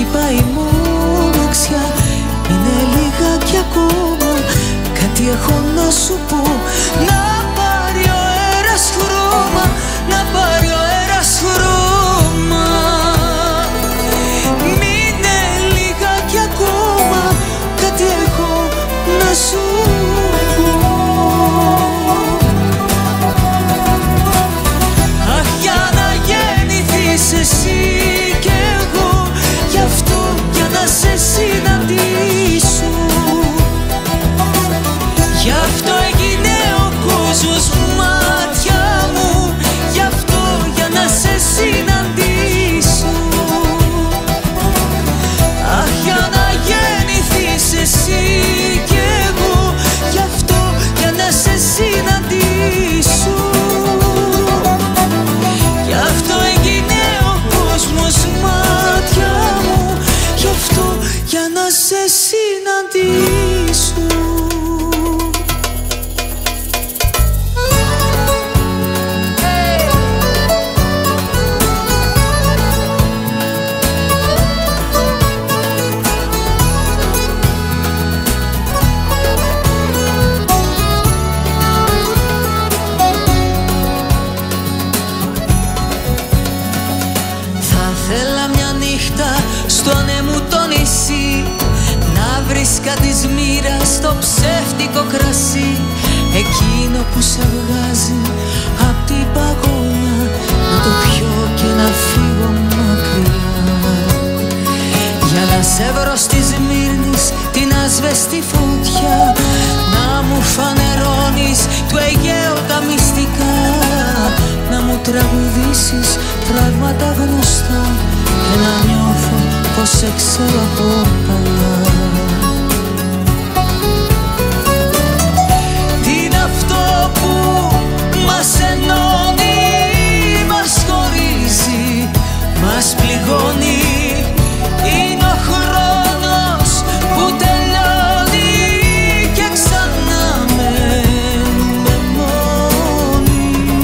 χτυπάει η μοναξιά. Είναι λιγάκι ακόμα, κάτι έχω να σου πω. Να πάρει ο αέρας χρώμα, να πάρει ο αέρας χρώμα. Μείνε λιγάκι ακόμα, κάτι έχω να σου πω. Αχ, για να γεννηθείς εσύ κι εγώ, γι' αυτό για να σε συναντήσω. Γι' αυτό έγινε ο κόσμος μάτια μου, γι' αυτό για να σε συναντήσω. Αχ, για να γεννηθείς εσύ κι εγώ, γι' αυτό για να σε συναντήσω. Γι' αυτό έγινε ο κόσμος μάτια μου, γι' αυτό για να σε συναντήσω. Στο ανέμου το νησί, να βρεις κάτι μοίρα στο ψεύτικο κρασί. Εκείνο που σε βγάζει απ' την παγωνιά, να το πιω και να φύγω μακριά. Για να σε βρω στη Σμύρνης την ασβεστή φωτιά, να μου φανερώνεις του Αιγαίου τα μυστικά. Να μου τραγουδήσεις πράγματα γνωστά και να νιώθω πως σε ξέρω από παλιά. Τι είναι αυτό που μας ενώνει, μας χωρίζει, μας πληγώνει. Είναι ο χρόνος που τελειώνει και ξανά μένουμε μόνοι.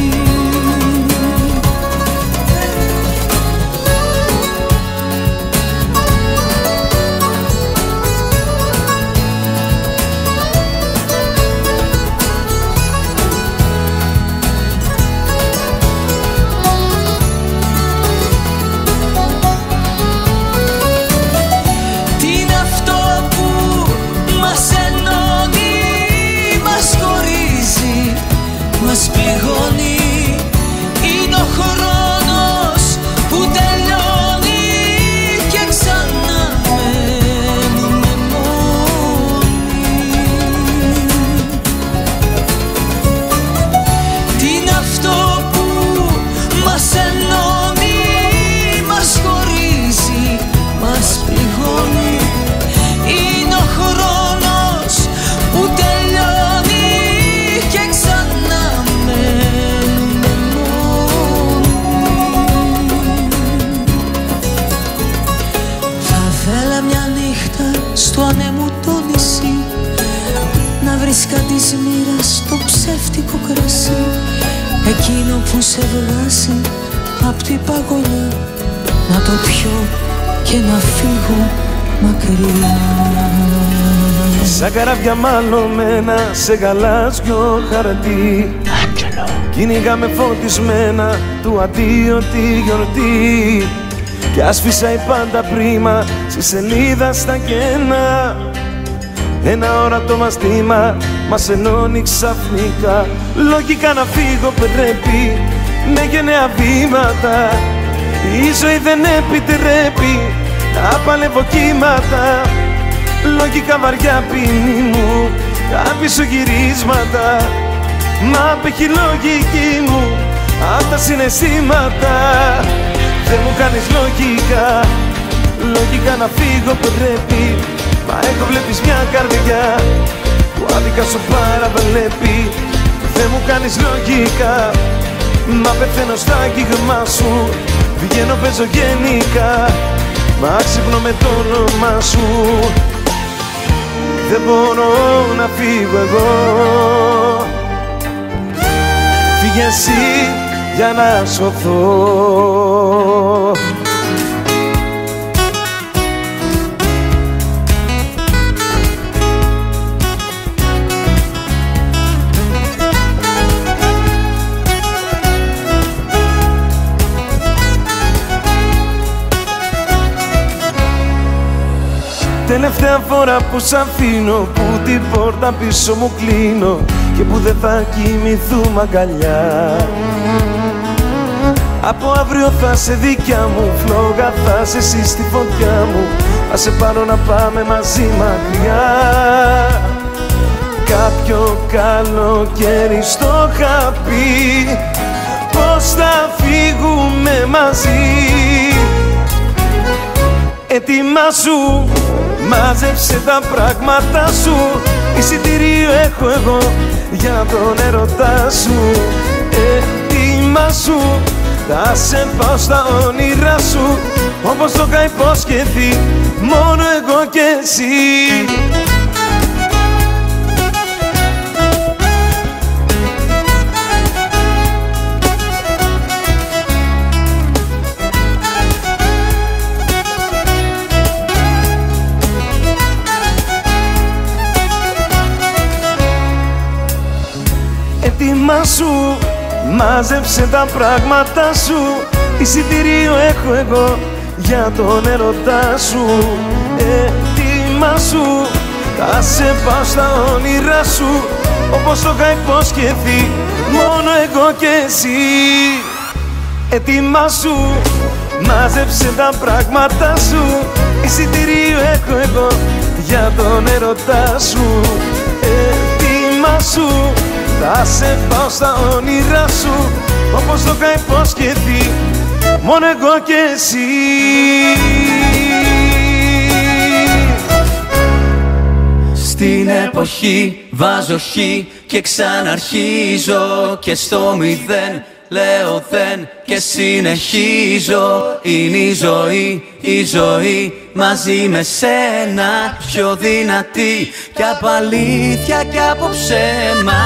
Μας πληγώνει, είναι ο χρόνος που τελειώνει και ξανά μένουμε μόνοι. Τι είναι αυτό που μας ενώνει, μας χωρίζει, μας πληγώνει. Είναι ο χρόνος που τελειώνει και ξανά μένουμε μόνοι. Θα θέλα μια νύχτα στο ανέμου το νησί, να βρεις κάτι μοίρα στο ψεύτικο κρασί. Εκείνο που σε βγάζει απ' την παγωνιά, να το πιω και να φύγω μακριά. Σαν καράβια μαλωμένα σε γαλάζιο χαρτί, κυνηγάμε φωτισμένα του αντίο τη γιορτή. Κι άσφισα η πάντα πρίμα στη σελίδα στα κένα. Ένα όρατο μαστήμα μας ενώνει ξαφνικά. Λογικά να φύγω πρέπει με γενναία βήματα. Η ζωή δεν επιτρέπει να παλεύω κύματα. Λογικά βαριά ποινή μου τα πίσω γυρίσματα. Μα απέχει λογική μου απ' τα συναισθήματα. Δεν μου κάνεις λογικά, λογικά να φύγω πρέπει. Μα έχω βλέπεις μια καρδιά που άδικα σου παραβλέπει. Δεν μου κάνεις λογικά, μα πεθαίνω στα αγγίγμα σου. Βγαίνω παίζω γενικά, μα ξυπνώ με το όνομά σου. Δεν μπορώ να φύγω εγώ, φύγε εσύ για να σωθώ. Τελευταία φορά που σ' αφήνω, που την πόρτα πίσω μου κλείνω και που δεν θα κοιμηθούμε αγκαλιά. Από αύριο θα σε δικιά μου, φλόγα θα σε εσύ στη φωτιά μου. Θα σε πάρω να πάμε μαζί μακριά. Κάποιο καλοκαίρι στο είχα πει πως θα φύγουμε μαζί. Ετοιμάσου, μάζεψε τα πράγματα σου. Εισιτήριο έχω εγώ για τον έρωτά σου. Ετοιμάσου, θα σε πάω στα όνειρά σου, όπως το είχα υποσχεθεί, μόνο εγώ και εσύ. Ετοιμάσου, μάζεψε τα πράγματα σου. Εισιτήριο έχω εγώ για τον έρωτά σου. Ετοιμάσου, θα σε πάω στα όνειρά σου, όπως το είχα υποσχεθεί, μόνο εγώ και εσύ. Ετοιμάσου, μάζεψε τα πράγματα σου. Εισιτήριο έχω εγώ για τον έρωτά σου. Ετοιμάσου, θα σε πάω στα όνειρά σου, όπως το είχα υποσχεθεί, μόνο εγώ και εσύ. Στην εποχή βάζω χ και ξαναρχίζω, και στο μηδέν λέω δεν και συνεχίζω. Είναι η ζωή μαζί με σένα, πιο δυνατή κι απ' αλήθεια κι από ψέμα.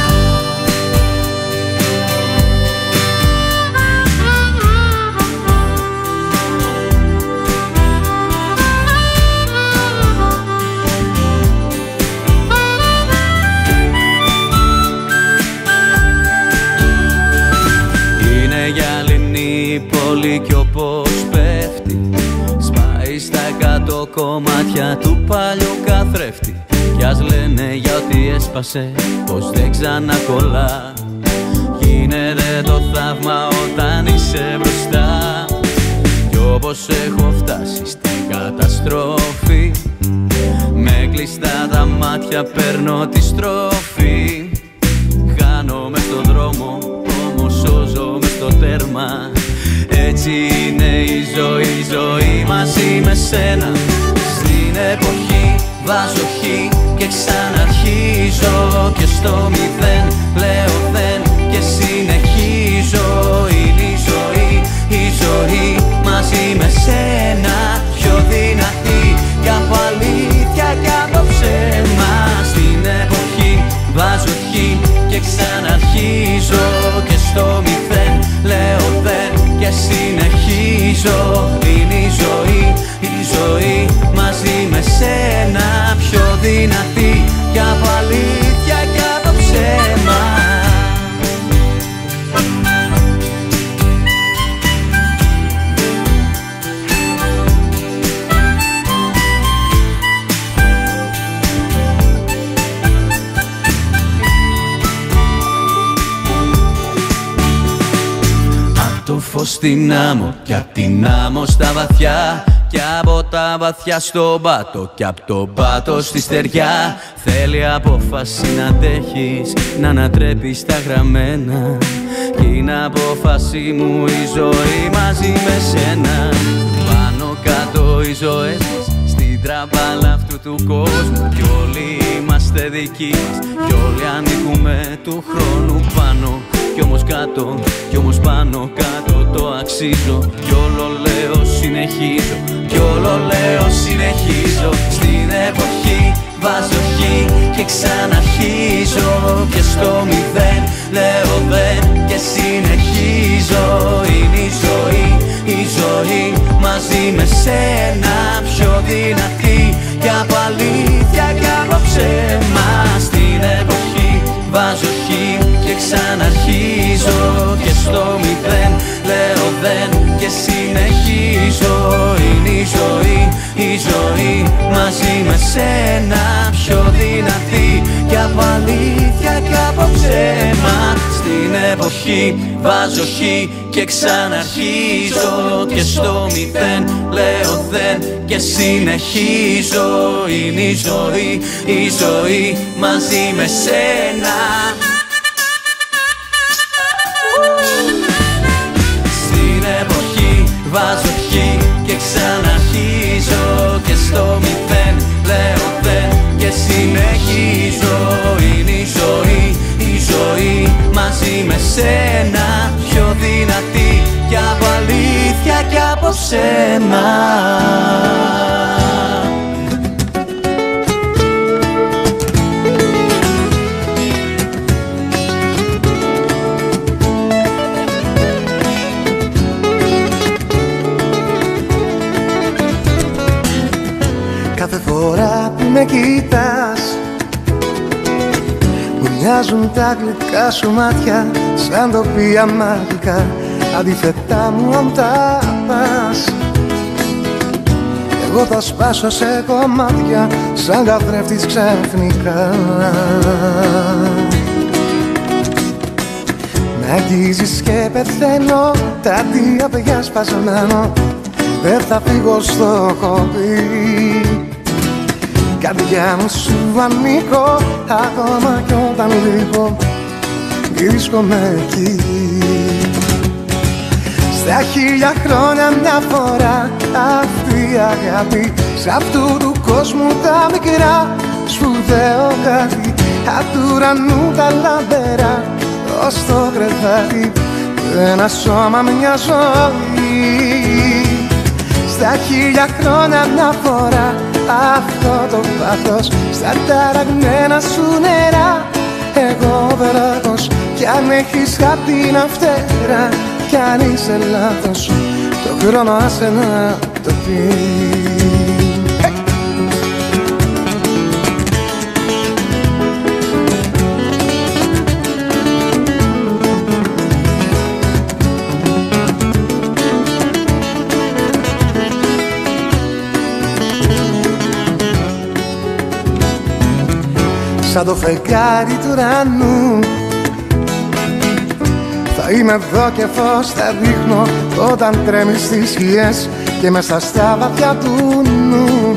Πόλη κι όπως πέφτει, σπάει στα 100 κομμάτια του παλιού καθρέφτη. Κι ας λένε για ότι έσπασε πως δεν ξανακολλά, γίνεται το θαύμα όταν είσαι μπροστά. Κι όπως έχω φτάσει στην καταστροφή, με κλειστά τα μάτια παίρνω τη στροφή. Χάνομαι στον δρόμο, όμως σώζομαι στο τέρμα. Έτσι είναι η ζωή μαζί με σένα. Στην εποχή βάζω χ και ξαναρχίζω, και στο μηδέν λέω δεν και συνεχίζω. Είναι η ζωή μαζί με σένα, πιο δυνατή κι απ' αλήθεια κι από ψέμα. Στην εποχή βάζω χ και ξαναρχίζω, και στο μηδέν λέω δεν και συνεχίζω. Είναι η ζωή μαζί με σένα, πιο δυνατή κι απ' αλήθεια κι από ψέμα. Το φως στην άμμο κι απ' την άμμο στα βαθιά, κι από τα βαθιά στον πάτο, κι απ' τον πάτο στη στεριά. Θέλει απόφαση να αντέχεις, να ανατρέπεις τα γραμμένα, κι είναι απόφαση μου η ζωή μαζί με σένα. Πάνω κάτω οι ζωές μας στην τραμπάλα αυτού του κόσμου, κι όλοι είμαστε δικοί μας, κι όλοι ανήκουμε του χρόνου. Πάνω κι όμως κάτω, κι όμως πάνω κάτω το αξίζω. Κι όλο λέω συνεχίζω, κι όλο λέω συνεχίζω. Στην εποχή βάζω χ και ξαναρχίζω, και στο μηδέν λέω δεν και συνεχίζω. Είναι η ζωή μαζί με σένα, πιο δυνατή κι απ' αλήθεια κι από ψέμα. Στην εποχή βάζω χ και ξαναρχίζω, και στο μηδέν λέω δεν και συνεχίζω. Είναι η ζωή μαζί εποχή βάζω χ και ξαναρχίζω. Και στο μηδέν λέω δεν και συνεχίζω. Είναι η ζωή μαζί με σένα. Στην εποχή βάζω χ και ξαναρχίζω. Και στο μηδέν λέω δεν και συνεχίζω. Είναι η ζωή μαζί με σένα. Πιο δυνατή κι από αλήθεια κι από ψέμα. Κάθε φορά που με κοιτάς μου μοιάζουν τα γλυκά σου μάτια σαν τοπία μαγικά. Αντίθετά μου αν τα πας, εγώ θα σπάσω σε κομμάτια σαν καθρέφτης ξαφνικά. Με αγγίζεις και πεθαίνω, τα αντία παιδιά σπασμένο. Δεν θα φύγω στο χωβί, καρδιά μου σου ανήκω. Ακόμα κι όταν λείπω βρίσκομαι εκεί. Στα 1000 χρόνια μια φορά αυτή η αγάπη, σ' αυτού του κόσμου τα μικρά σπουδαίο κάτι. Απ' του ουρανού τα λαμπερά ως το κρεβάτι, ένα σώμα μια ζωή. Στα 1000 χρόνια μια φορά αυτό το πάθος, στα ταραγμένα σου νερά. Εγώ βράχος κι αν έχεις χάπτη να φτερά, κι αν είσαι λάθος το χρόνο άσε να το πει. Σαν το φεγγάρι του ουρανού θα είμαι εδώ και φως θα δείχνω όταν τρέμεις στις σκιές και μέσα στα βαθιά του νου.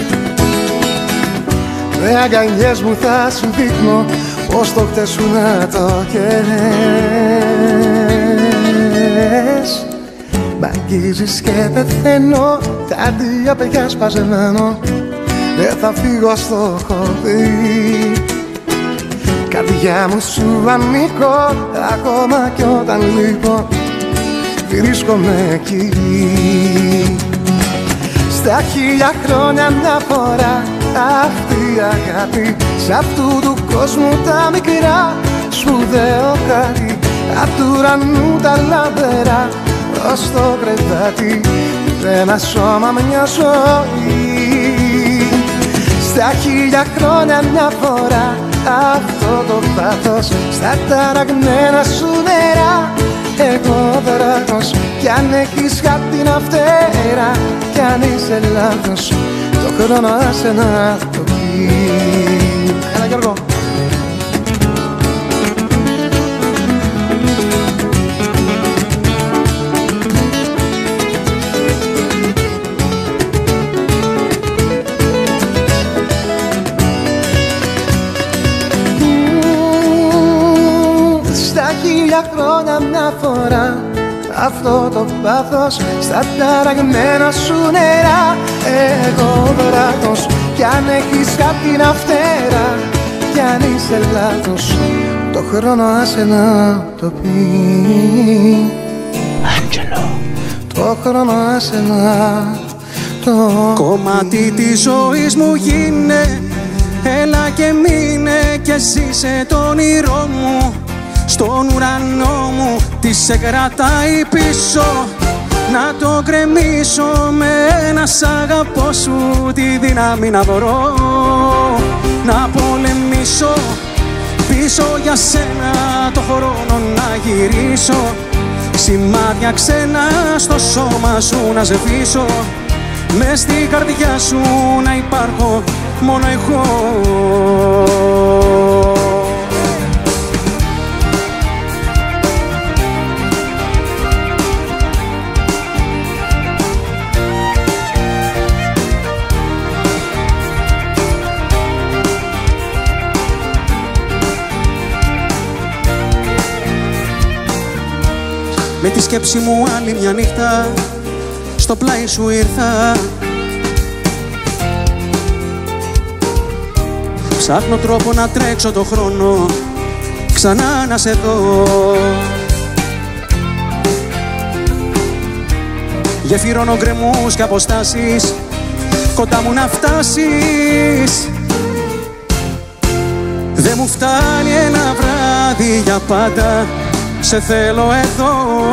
Με αγκαλιές μου θα σου δείχνω πως το χτες σου να το καίες. Μ' αγγίζεις και πεθαίνω, τα αντία παιδιά σπασμένο. Δεν θα φύγω στο χωβί, καρδιά μου σου ανήκω. Ακόμα κι όταν λείπω βρίσκομαι εκεί. Στα 1000 χρόνια μια φορά αυτή η αγάπη, σ' αυτού του κόσμου τα μικρά σπουδαίο κάτι. Απ' του ουρανού τα λαμπερά ως το κρεβάτι, ένα σώμα μια ζωή. Στα 1000 χρόνια μια φορά αυτό το πάθος, στα ταραγμένα σου νερά. Εγώ βράχος κι αν έχεις χάπτη να φτερά, κι αν είσαι λάθος το χρόνο άσε να το πει. Έλα Γιώργο. Στα 1000 χρόνια μια φορά αυτό το πάθος, στα ταραγμένα σου νερά. Εγώ βράχος κι αν έχεις χάπτη να φτερά, κι αν είσαι λάθος το χρόνο άσε να το πει. Άντζελο. Το χρόνο άσε να το πει. Κομμάτι της ζωής μου γίνε, έλα και μείνε και ζήσε το όνειρό μου. Στον ουρανό μου τι σε κρατάει πίσω, να το γκρεμίσω με ένα σ' αγαπώ σου. Τη δύναμη να μπορώ να πολεμήσω, πίσω για σένα το χρόνο να γυρίσω. Σημάδια ξένα στο σώμα σου να σβήσω, μες στην καρδιά σου να υπάρχω μόνο εγώ. Με τη σκέψη μου άλλη μια νύχτα στο πλάι σου ήρθα. Ψάχνω τρόπο να τρέξω το χρόνο ξανά να σε δω. Γεφυρώνω γκρεμούς και αποστάσεις, κοντά μου να φτάσεις. Δεν μου φτάνει ένα βράδυ για πάντα, σε θέλω εδώ.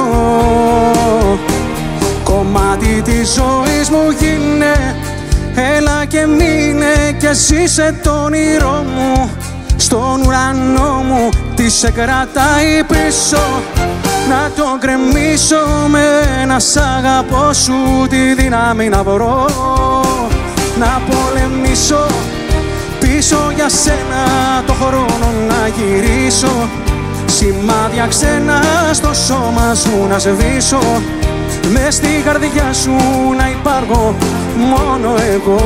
Κομμάτι της ζωής μου γίνε, έλα και μείνε κι ζήσε το όνειρό μου. Στον ουρανό μου τι σε κρατάει πίσω, να το γκρεμίσω με ένα σ' αγαπώ σου τη δύναμη να βρω. Να πολεμήσω πίσω για σένα το χρόνο να γυρίσω. Σημάδια ξένα στο σώμα σου να σβήσω. Μες στη καρδιά σου να υπάρχω μόνο εγώ.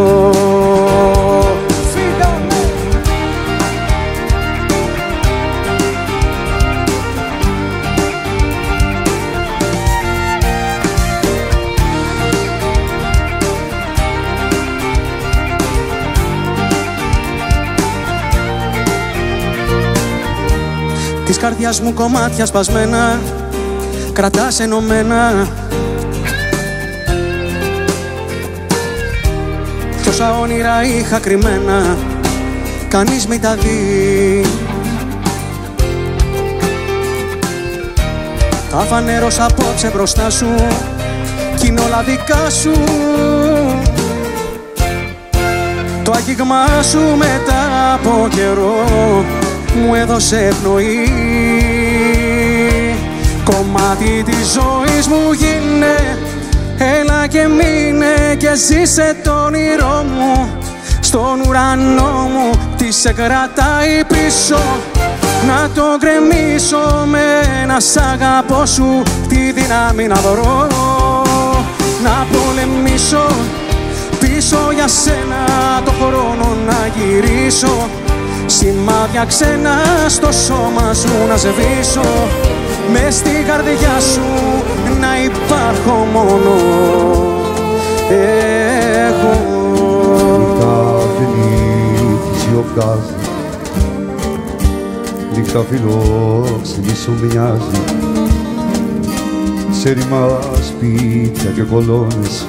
Της καρδιάς μου κομμάτια σπασμένα κρατάς ενωμένα. Κι όσα όνειρα είχα κρυμμένα κανείς μη τα δει. Τα φανέρωσα απόψε μπροστά σου κι είναι όλα δικά σου. Το αγγίγμα σου μετά από καιρό μου έδωσε πνοή. Κομμάτι της ζωής μου γίνε, έλα και μείνε και ζήσε το όνειρό μου. Στον ουρανό μου τι σε κρατάει πίσω, να το γκρεμίσω με ένα σ' αγαπώ σου τη δύναμη να βρω. Να πολεμήσω πίσω για σένα το χρόνο να γυρίσω. Σημάδια ξένα στο σώμα σου να σβήσω. Μες στην καρδιά σου να υπάρχω μόνο εγώ. Νύχτα γεννήθηση οβγάζει, νύχτα φιλόξενη σου μοιάζει. Σε ρημά σπίτια και κολόνες,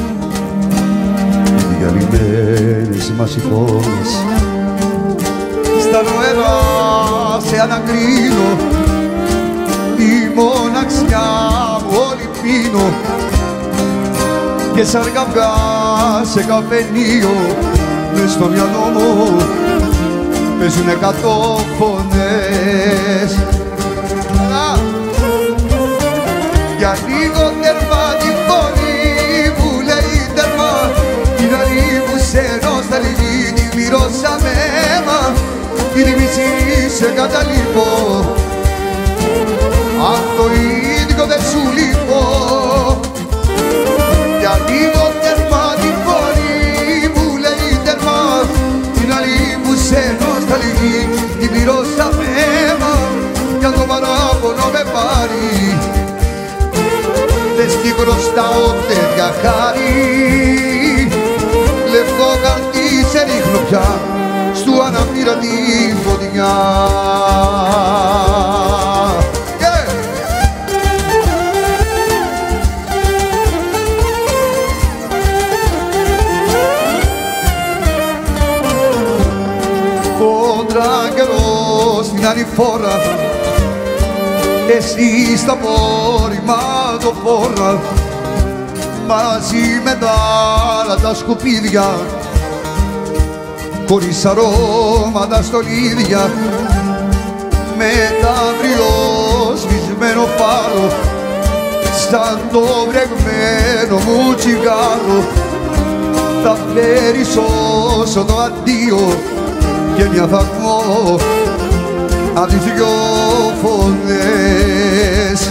διαλυμένες μας εικόνες. Στα νερά σε ανακρίνω, τη μοναξιά μου όλη πίνω. Και σαν καυγά σε καφενείο μες στο μυαλό μου παίζουν 100 φωνές. Για λίγο τέρμα τη φωνή μου λέει τέρμα, την αλήβου σε νοσταλγή την πληρώσαμε αίμα. Την μισή σε καταλείπω, αν το ίδιο δεν σου λείπω. Για λίγο τέρμα την φωνή μου λέει τέρμα, την αλήβου σε νοσταλγή την πληρώσαμε αίμα. Κι αν το παράπονο με πάρει, δεν στη χρωστάω τέτοια χάρη. Λευκό χαρτί σε ρίχνω πια στου αναπήρα τη φωτιά. Κόντρα καιρό στην άλλη φορά, εσύ στα πόρημα το φόρα, μαζί με τα άλλα τα σκουπίδια, χωρίς αρώματα στολίδια, με τ' αύριο σβησμένο φάρο, σαν το βρεγμένο μου τσιγάρο. Θα φέρεις όσο το αντίο και μια φαγμό απ' τις δυο φωνές.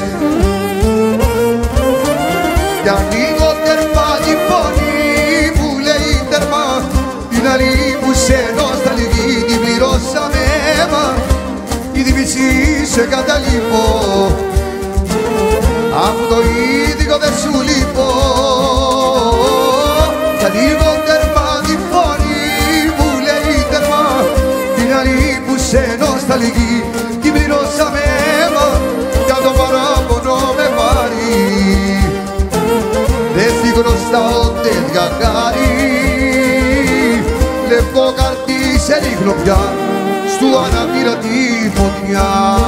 Για λίγο τέρμα τη φωνή μου λέει τέρμα, την άλλη που σε νοσταλγή την πληρώσαμε αίμα. Ήδη μισή σε καταλείπω, αφού το ίδιο δεν σου λείπω. Κι ανοίγω τέρμα τη φωνή μου λέει τέρμα, την άλλη που σε νοσταλγεί κι πληρώσαμε αίμα για το παράπονο με πάρει. Δεν στη χρωστάω τέτοια χάρη, λευκό καρτί σε ρίχνω πια στου αναπήρα τη φωτιά.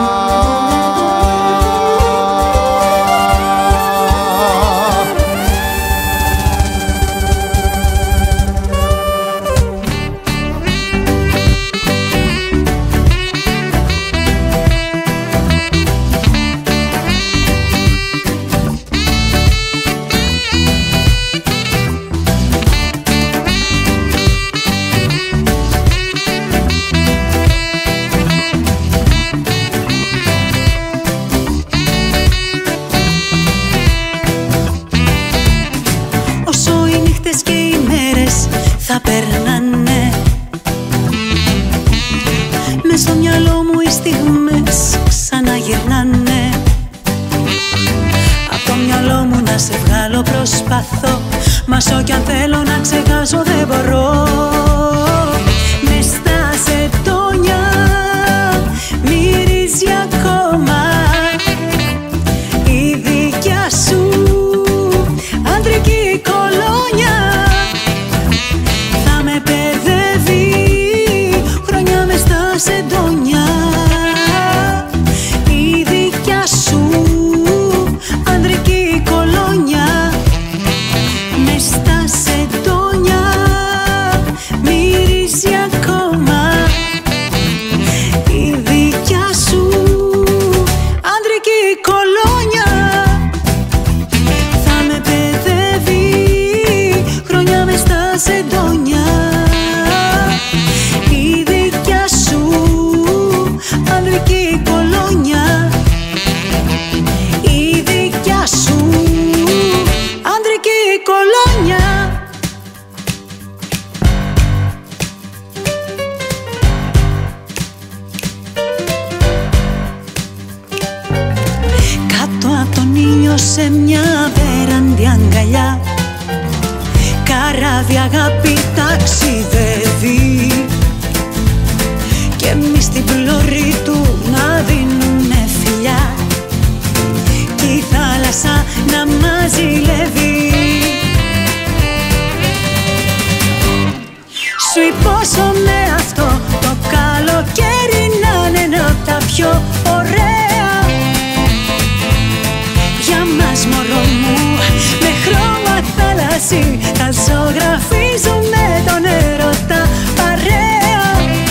Θα περνάνε μες στο μυαλό μου οι στιγμές ξαναγυρνάνε. Απ' το μυαλό μου να σε βγάλω προσπαθώ, μα όσο κι αν θέλω να ξεχάσω δεν μπορώ. Μες στα σεντόνια μυρίζει ακόμα η δικιά σου αντρική κολόνια. Σεντόνια, η δικιά σου ανδρική κολόνια. Μες στα σεντόνια μυρίζει ακόμα η δικιά σου ανδρική κολόνια. Θα με παιδεύει χρόνια μες στα σεντόνια. Ανδρική κολόνια, η δικιά σου ανδρική κολόνια. Κάτω απ' τον ήλιο σε μια βέραντη αγκαλιά, καράβι αγάπη ταξιδεύει κι εμείς στην πλώρη του να δίνουνε φιλιά κι η θάλασσα να μας ζηλεύει. Σου υπόσχομαι αυτό το καλοκαίρι να είναι ένα απ' τα πιο ωραία για μας μωρό μου. Με χρώμα θάλασσι θα ζωγραφίζουμε τον έρωτα παρέα.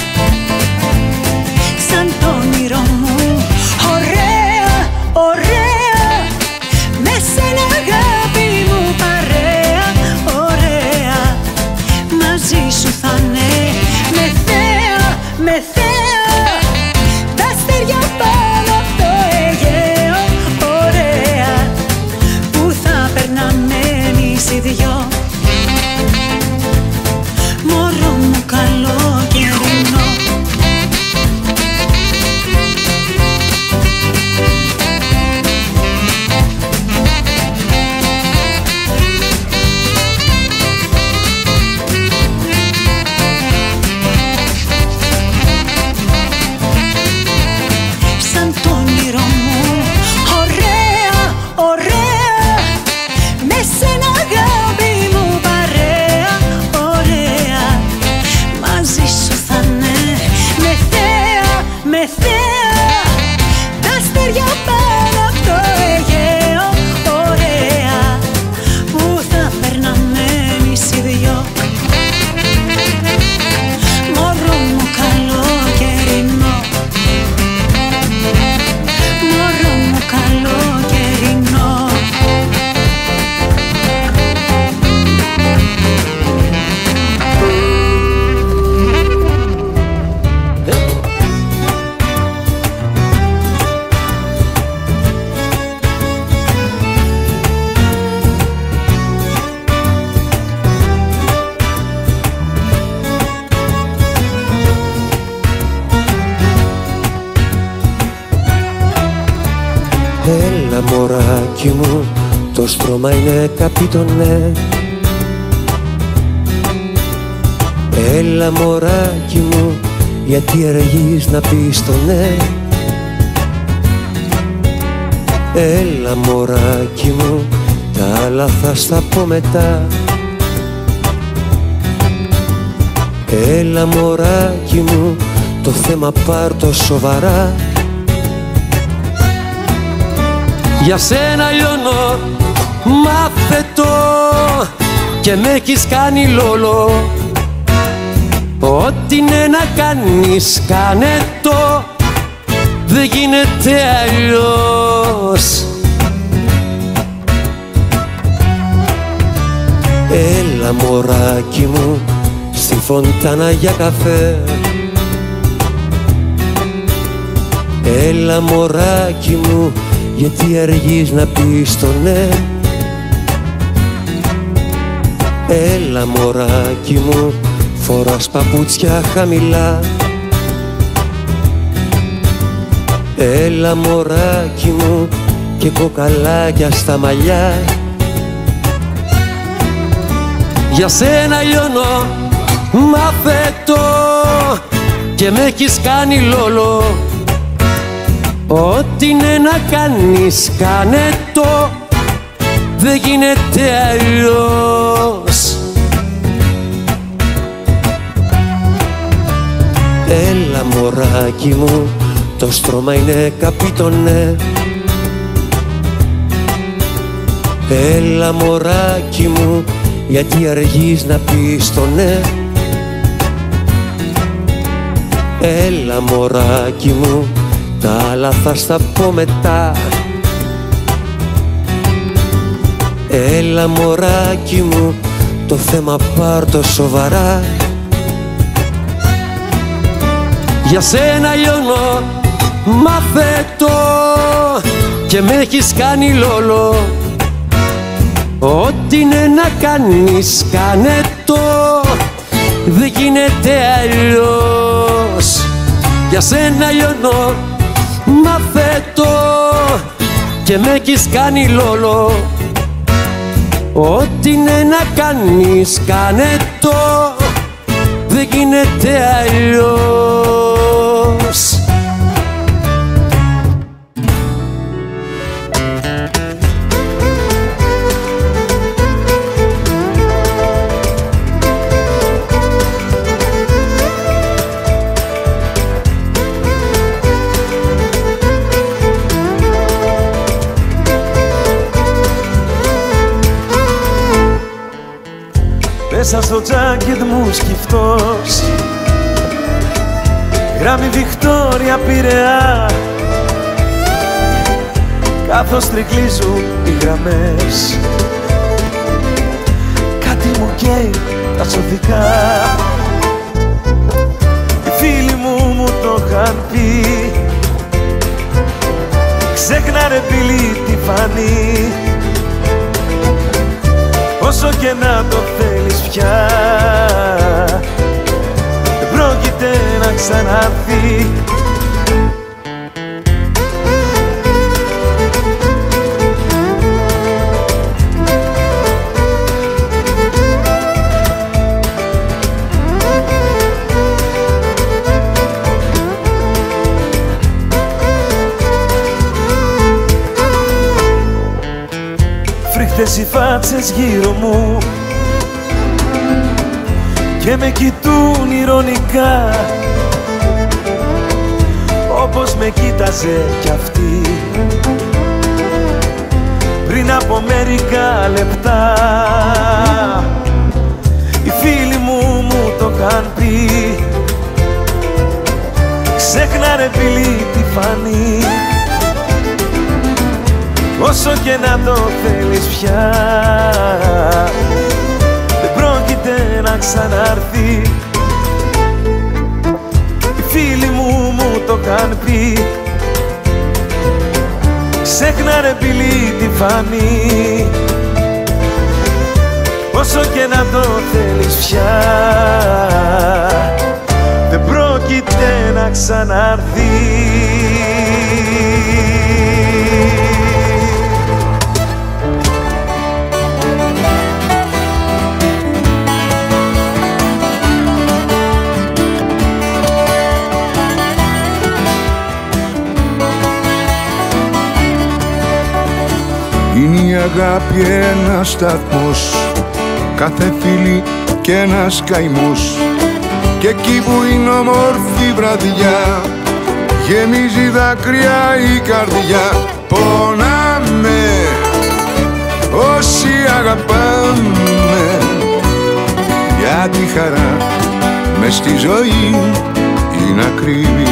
Σαν το όνειρό μου, ωραία, ωραία, με σένα αγάπη μου παρέα, ωραία. Μαζί σου θα είναι με θέα, με θέα, τα αστέρια πάνω απ' το Αιγαίο, ωραία, που θα περνάμε εμείς οι δυο. Μωρό μου καλοκαιρινό. Ωραία, ωραία, με σένα αγάπη Έλα μωράκι μου, το στρώμα είναι καπίτονε. Έλα μωράκι μου, γιατί αργείς να πεις το ναι. Έλα μωράκι μου, τα άλλα θα στα πω μετά. Έλα μωράκι μου, το θέμα πάρ' το σοβαρά. Για σένα λιώνω, μάθε το, και με έχεις κάνει λόλο. Ό,τι είναι να κάνεις, κάνε το, δεν γίνεται αλλιώς. Έλα μωράκι μου, στη φωντάνα για καφέ. Έλα μωράκι μου, γιατί αργείς να πεις το ναι. Έλα μωράκι μου, φοράς παπούτσια χαμηλά. Έλα μωράκι μου, και κοκαλάκια στα μαλλιά. Για σένα λιώνω, μάθε το, και με έχεις κάνει λόλο. Ό,τι είναι να κάνεις, κάνε το, δεν γίνεται αλλιώς. Έλα μωράκι μου, το στρώμα είναι καπίτονε. Έλα μωράκι μου, γιατί αργείς να πεις το ναι. Έλα μωράκι μου, τα άλλα θα στα πω μετά. Έλα μωράκι μου, το θέμα πάρ' το σοβαρά. Για σένα λιώνω, μάθε το, και με έχεις κάνει λόλο. Ό,τι είναι να κάνεις, κάνε το, δεν γίνεται αλλιώς. Για σένα λιώνω, μάθε το, και με έχεις κάνει λόλο. Ό,τι είναι να κάνεις, κάνε το, δεν γίνεται αλλιώς. Μέσα στο τζάκετ μου σκυφτός, γράμμη Βικτόρια Πειραιά, καθώς τρικλίζουν οι γραμμές, κάτι μου καίει τα σωθικά. Οι φίλοι μου το είχαν πει, ξέχνα ρε πηλή τη φανή. Όσο και να το θέλεις πια, δεν πρόκειται να ξαναρθεί. Φρίκτες οι φάτσες γύρω μου και με κοιτούν ηρωνικά, όπως με κοίταζε κι αυτή πριν από μερικά λεπτά. Οι φίλοι μου το είχαν πει, ξέχνα ρε πηλή τη φανή. Όσο και να το θέλεις πια, δεν πρόκειται να ξαναρθεί. Οι φίλοι μου το είχαν πει, ξέχνα ρε πηλή τη φανή. Όσο και να το θέλεις πια, δεν πρόκειται να ξαναρθεί. Είναι η αγάπη ένας σταθμός, κάθε φίλη κι ένας καημός. Και εκεί που είναι όμορφη βραδιά, γεμίζει δάκρυα η καρδιά. Πονάμε όσοι αγαπάμε, για τη χαρά μες στη ζωή είναι ακρίβη.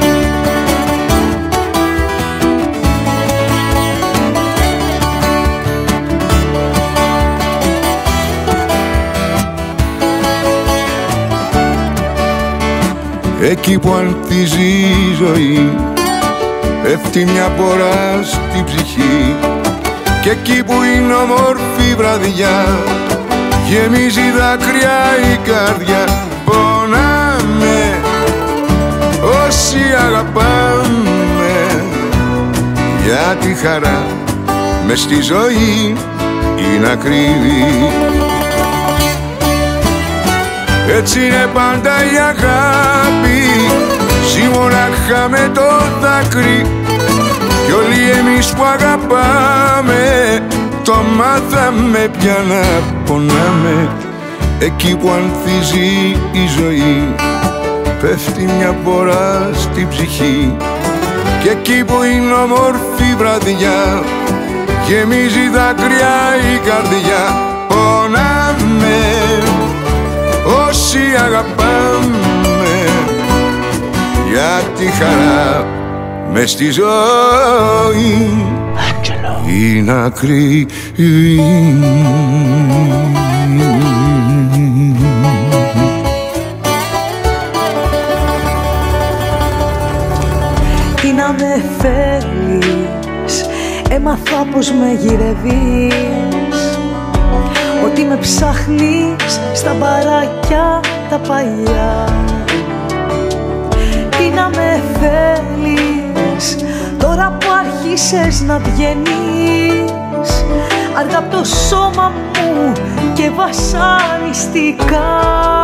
Εκεί που ανθίζει η ζωή, πέφτει μια πορά στη ψυχή. Και εκεί που είναι όμορφη βραδιά, γεμίζει δάκρυα η καρδιά. Πονάμε όσοι αγαπάμε, για τη χαρά μες στη ζωή είναι ακρίβη. Έτσι είναι πάντα η αγάπη, ζει μονάχα με το δάκρυ. Κι όλοι εμείς που αγαπάμε, το μάθαμε πια να πονάμε. Εκεί που ανθίζει η ζωή, πέφτει μια πορά στη ψυχή. Και εκεί που είναι όμορφη βραδιά, γεμίζει δάκρυα η καρδιά. Πονάμε όσοι αγαπάμε, για τη χαρά μες στη ζωή είναι ακρίβη. Τι να με θέλεις, έμαθα πως με γυρεύεις, ότι με ψάχνεις στα μπαράκια τα παλιά. Τι να με θέλεις, τώρα που άρχισες να βγαίνεις αργά απ' το σώμα μου και βασανιστικά.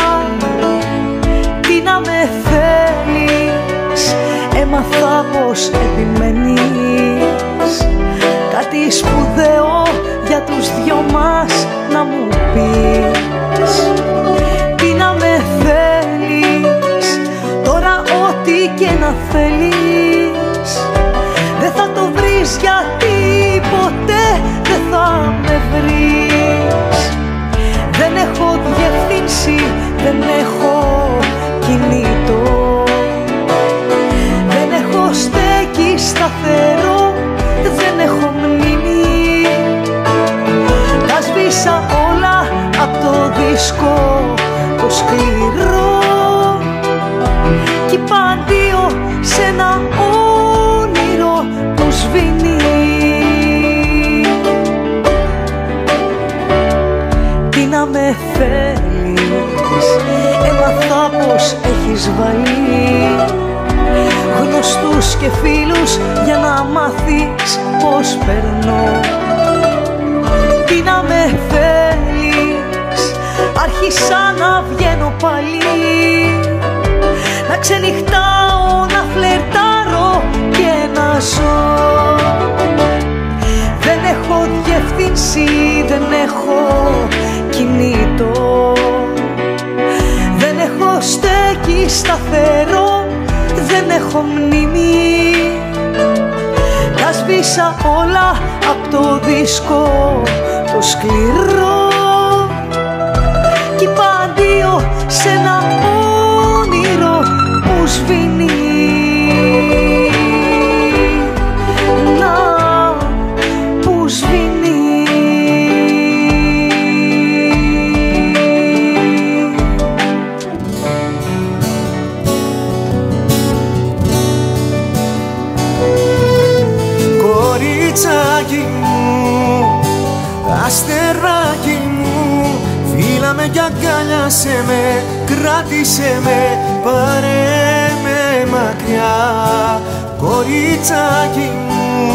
Τι να με θέλεις, έμαθα πως επιμένεις κάτι σπουδαίο για τους δυο μας να μου πεις. Τι να με θέλεις, τώρα ό,τι και να θέλεις δεν θα το βρεις, γιατί ποτέ δεν θα με βρεις. Δεν έχω διευθύνση, δεν έχω κινητό, δεν έχω στέκι σταθερό, δεν έχω μνήμη. Τα σβήσα όλα απ' το δίσκο το σκληρό κι είπα αντίο σε ένα όνειρο που σβήνει. Τι να με θέλεις, έμαθα πως έχεις βάλει γνωστούς και φίλους για να μάθεις πως περνώ. Τι να με θέλεις, άρχισα να βγαίνω πάλι, να ξενυχτάω, να φλερτάρω και να ζω. Δεν έχω διευθύνση, δεν έχω κινητό, δεν έχω στέκι σταθερό, δεν έχω μνήμη. Τα σβήσα όλα απ' το δίσκο το σκληρό κι είπα αντίο σε ένα όνειρο που σβήνει. Να, που σβήνει. Κοριτσάκι μου, αστεράκι μου, φίλα με κι αγκάλιασε με, κράτησε με, πάρε με μακριά. Κοριτσάκι μου,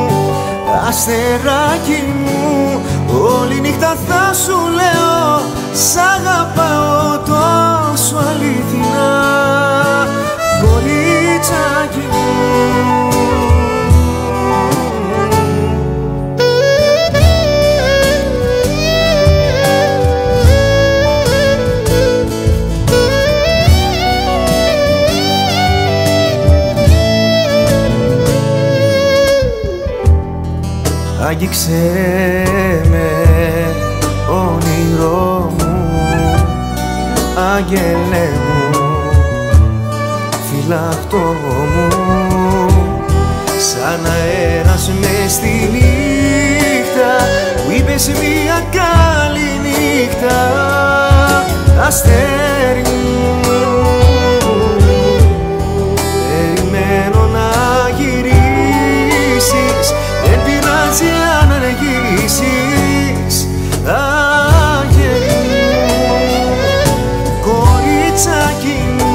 αστεράκι μου, όλη νύχτα θα σου λέω σ' αγαπάω τόσο αληθινά. Κοριτσάκι μου. Άγγιξε με, όνειρό μου, άγγελε μου, φυλακτό μου, σαν αέρας μες στη νύχτα που είπες μια καλή νύχτα, αστέρι μου. Περιμένω να γυρίσεις, δεν πειράζει αν αργήσεις, άγγελι μου, κοριτσάκι μου,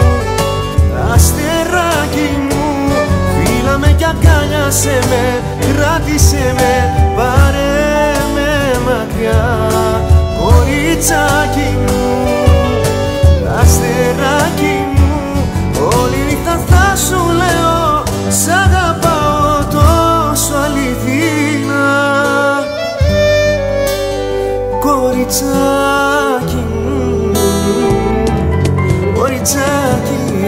αστεράκι μου, φίλα με κι αγκάλιασέ με, κράτησέ με, πάρε με μακριά, κοριτσάκι μου, αστεράκι μου, όλη νύχτα θα σου λέω σ' αγαπάω τόσο αληθινά, κοριτσάκι μου, κοριτσάκι μου.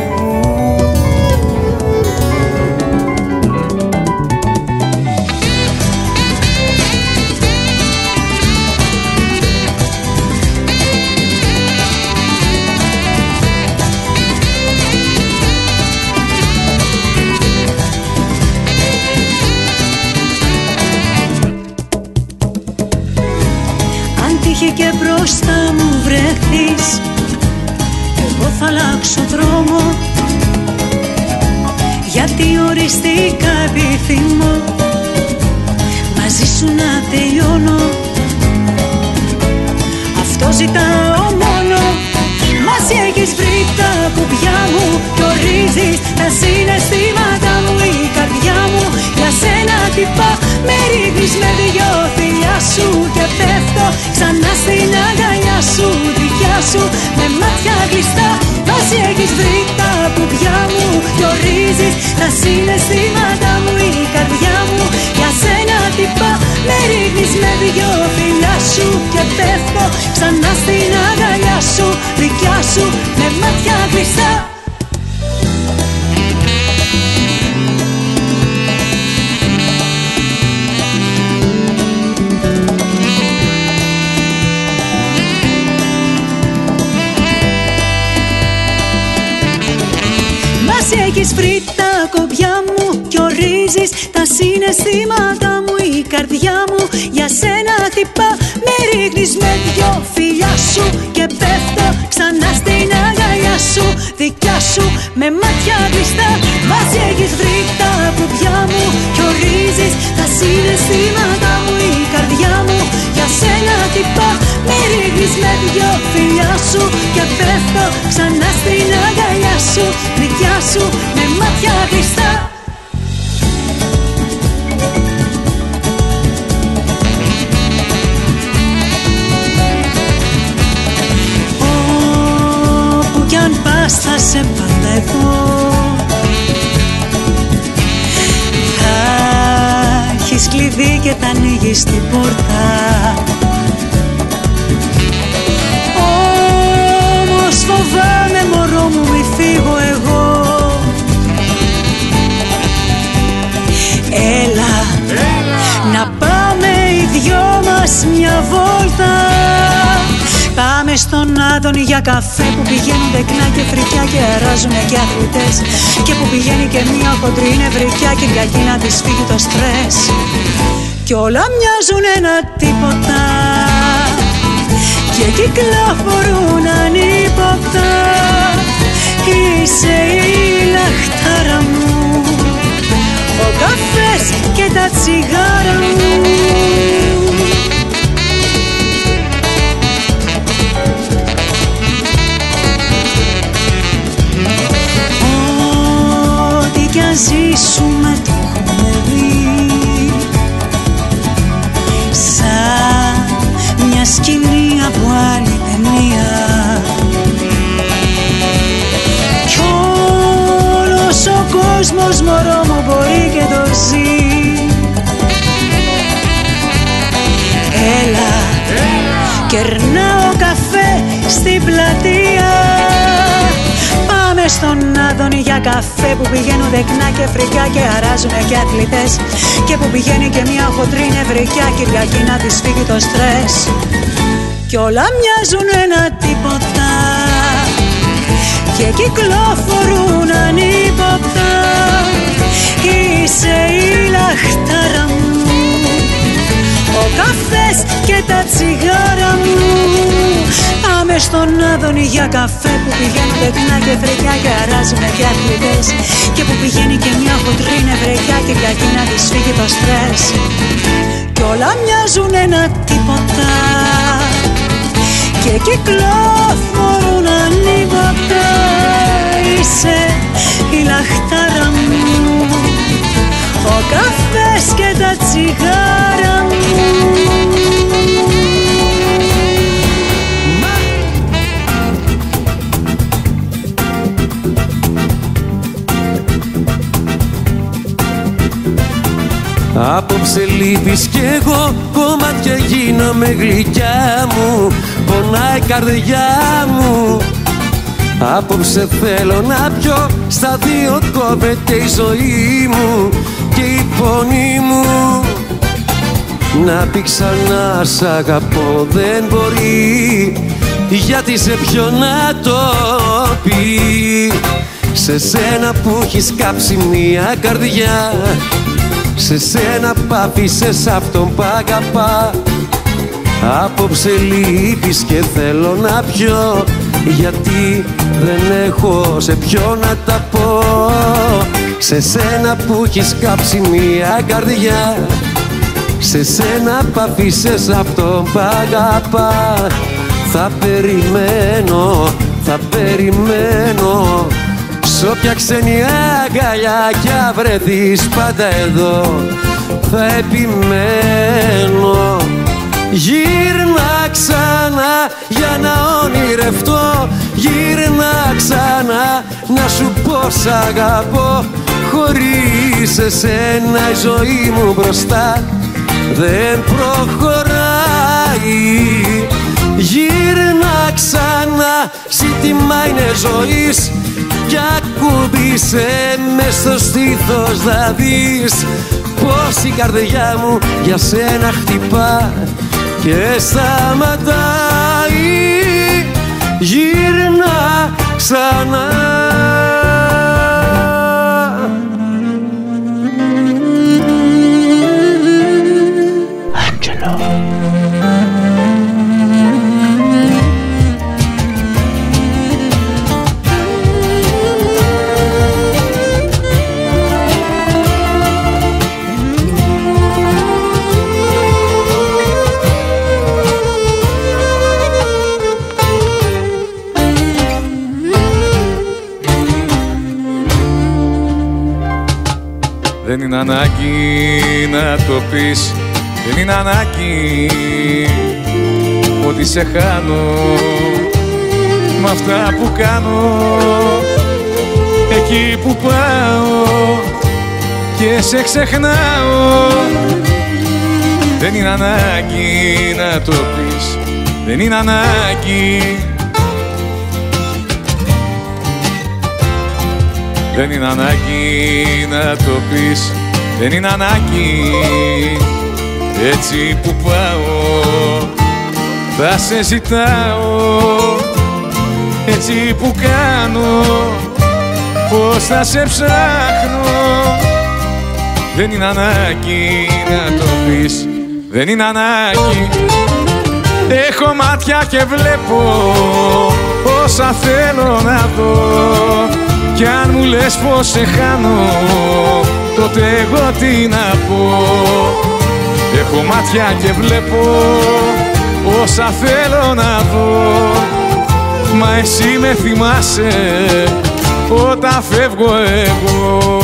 Και μπροστά μου βρεθείς, εγώ θα αλλάξω δρόμο, γιατί οριστικά επιθυμώ μαζί σου να τελειώνω. Αυτό ζητάω μόνο, μας έχεις βρει τα κουμπιά μου κι ορίζεις τα συναισθήματα μου. Η καρδιά μου για σένα τυπά, με ρίχνεις με δυο φιλιά σου και πέφτω ξανά στην αγκαλιά σου, δικιά σου με μάτια κλειστά. Μας έχεις βρει τα κουμπιά μου κι ορίζεις τα συναισθήματα μου. Η καρδιά μου για σένα τυπά, με ρίχνεις με δυο φιλιά σου και πέφτω ξανά στην αγκαλιά σου, δικιά σου με μάτια κλειστά. Έχεις βρει τα κομπιά μου κι ορίζεις τα συναισθήματα μου. Η καρδιά μου για σένα χτυπά, με ρίχνεις με δυο φιλιά σου και πέφτω ξανά στην αγκαλιά σου, δικιά σου με μάτια κλειστά. Μας έχεις βρει τα κομπιά μου κι ορίζεις τα συναισθήματα μου. Η καρδιά μου για σένα χτυπά, με ρίχνεις με δυο φιλιά σου και πέφτω ξανά στην αγκαλιά σου, δικιά σου με μάτια κλειστά. Όπου κι αν πας θα σε παλεύω, θα έχεις κλειδί και θα ανοίγεις την πόρτα. Όμως φοβάμαι μωρό μου μη φύγω εγώ. Έλα, να πάμε οι δυο μας μια βόλτα. Πάμε στον Άδωνη για καφέ, που πηγαίνουν τεκνά και φρικιά και αράζουνε και αθλητές, και που πηγαίνει και μια χοντρή νευρικιά Κυριακή να της φύγει το στρες. Κι όλα μοιάζουν ένα τίποτα και κυκλοφορούν ανίποτα. Είσαι η λαχτάρα μου, ο καφές και τα τσιγάρα μου. Ό,τι κι αν ζήσουμε το έχουμε δει, σαν μια σκηνή από άλλη ταινία. Κι όλος ο κόσμος μωρό μου μπορεί και το ζει. Έλα, κερνάω καφέ στην πλατεία. Πάμε στον Άδωνη για για καφέ, που πηγαίνουν δεκνά και φρικιά και αράζουνε και αθλητές, και που πηγαίνει και μια χοντρή νευρικιά Κυριακή να της φύγει το στρες. Κι όλα μοιάζουν ένα τίποτα και κυκλοφορούν ανύποπτα. Είσαι η λαχτάρα μου, ο καφές και τα τσιγάρα μου. Πάμε στον Άδωνη για καφέ, που πηγαίνουν δεκνά και φρικιά και αράζουνε και αθλητές, και που πηγαίνει και μια χοντρή νευρικιά Κυριακή να της φύγει το στρες. Κι όλα μοιάζουν ένα τίποτα και κυκλοφορούν ανύποπτα. Είσαι η λαχτάρα μου, ο καφές και τα τσιγάρα μου. Απόψε λείπεις κι εγώ, κομμάτια γίνομαι γλυκιά μου, πονάει η καρδιά μου. Απόψε θέλω να πιω, στα δύο κόβεται η ζωή μου και η πόνη μου. Να πει ξανά σ' αγαπώ δεν μπορεί, γιατί σε ποιο να το πει. Σε σένα που έχεις κάψει μια καρδιά, σε σένα π' άφησες αυτόν που αγαπά. Απόψε λείπεις και θέλω να πιω, γιατί δεν έχω σε ποιο να τα πω. Σε σένα που έχεις κάψει μια καρδιά, σε σένα π' άφησες αυτόν που αγαπά. Θα περιμένω, θα περιμένω, σ' όποια ξένη αγκαλιά κι αν βρεθείς πάντα εδώ θα επιμένω. Γύρνα ξανά για να ονειρευτώ, γύρνα ξανά να σου πω σ' αγαπώ. Χωρίς εσένα η ζωή μου μπροστά δεν προχωράει. Γύρνα ξανά, ζήτημα είναι ζωής, κι ακούμπησε μες στο στήθος να δεις πως η καρδιά μου για σένα χτυπά και σταματάει. Γύρνα ξανά. Δεν είναι ανάγκη να το πεις, δεν είναι ανάγκη ότι σε χάνω με αυτά που κάνω. Εκεί που πάω και σε ξεχνάω. Δεν είναι ανάγκη να το πεις, δεν είναι ανάγκη. Δεν είναι ανάγκη να το πεις, δεν είναι ανάγκη. Έτσι που πάω θα σε ζητάω, έτσι που κάνω πως θα σε ψάχνω. Δεν είναι ανάγκη να το πεις, δεν είναι ανάγκη. Έχω μάτια και βλέπω όσα θέλω να δω, κι αν μου λες πως σε χάνω, τότε εγώ τι να πω. Έχω μάτια και βλέπω όσα θέλω να δω, μα εσύ με θυμάσαι όταν φεύγω εγώ.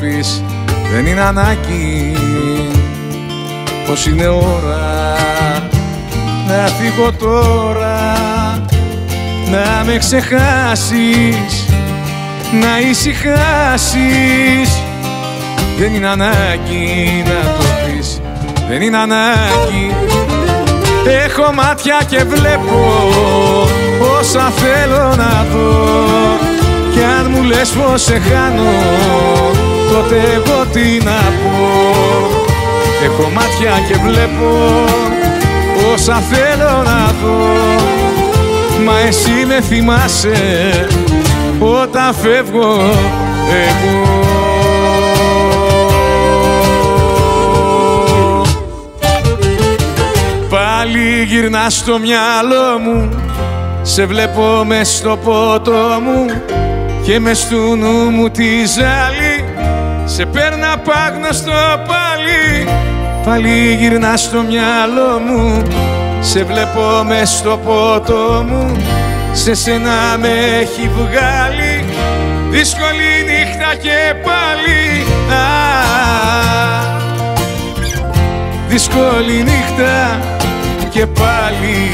πεις, δεν είναι ανάγκη. Πως είναι ώρα να φύγω τώρα, να με ξεχάσεις, να ησυχάσεις. Δεν είναι ανάγκη να το πεις, δεν είναι ανάγκη. Έχω μάτια και βλέπω όσα θέλω να δω, κι αν μου λες πως σε χάνω, τότε εγώ τι να πω. Έχω μάτια και βλέπω όσα θέλω να δω, μα εσύ με θυμάσαι όταν φεύγω εγώ. Πάλι γυρνάς στο μυαλό μου, σε βλέπω μες στο ποτό μου και μες του νου μου τη ζάλη, σε παίρνα απάγνωστο πάλι. Πάλι γυρνάς στο μυαλό μου, σε βλέπω μες στο ποτό μου, σε σένα με έχει βγάλει δύσκολη νύχτα και πάλι. Δύσκολη νύχτα και πάλι.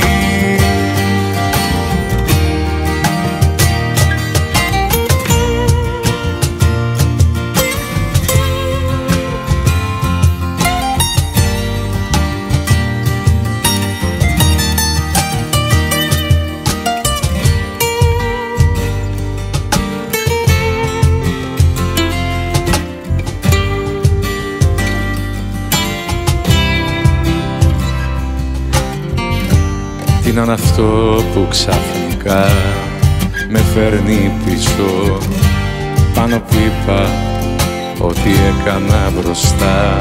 Τι είναι αυτό που ξαφνικά με φέρνει πίσω, πάνω που είπα ότι έκανα μπροστά,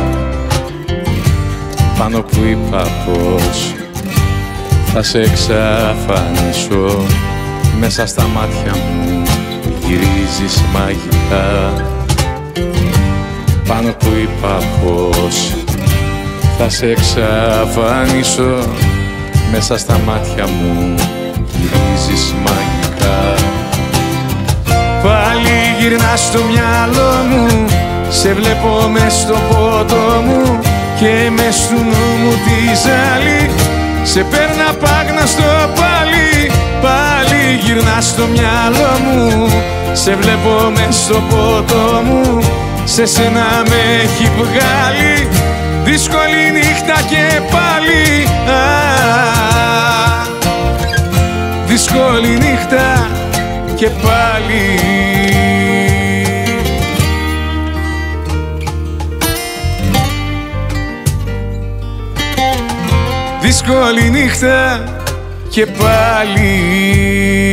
πάνω που είπα πως θα σε εξαφανίσω, μέσα στα μάτια μου γυρίζεις μαγικά, πάνω που είπα πως θα σε εξαφανίσω, μέσα στα μάτια μου γυρίζεις μαγικά. Πάλι γυρνάς στο μυαλό μου, σε βλέπω μες στο ποτό μου και μες του νου μου τη ζάλη, σε παίρνα απάγνωστο πάλι. Πάλι γυρνάς στο μυαλό μου, σε βλέπω μες στο ποτό μου, σε σένα με έχει βγάλει δύσκολη νύχτα και πάλι. Δύσκολη νύχτα και πάλι. Δύσκολη νύχτα και πάλι.